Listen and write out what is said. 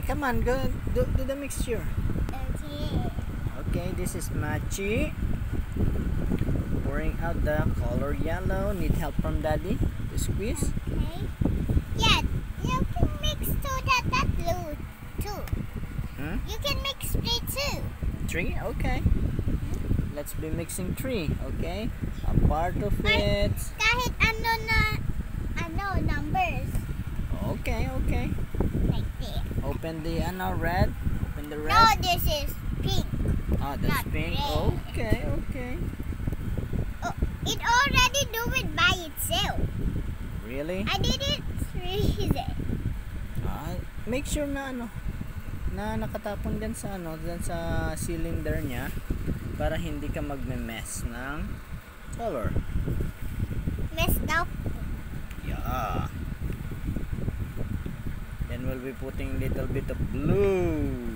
come on, go do the mixture. Okay. Okay, this is Machi. Pouring out the color yellow. Need help from Daddy to squeeze? Okay. Yeah, you can mix that blue too. You can mix 3 too. 3? Okay. Let's be mixing 3, okay? A part of it. Kahit ano numbers. Okay. Like this. Open the red. Open the red. No, this is pink. Oh, that's not pink. red. Okay. Oh, it already do it by itself. Really? I didn't freeze it. Make sure na na nakatapon dyan sa cylinder niya para hindi ka magme-mess ng color. Messed up. Yeah. Then we'll be putting little bit of blue.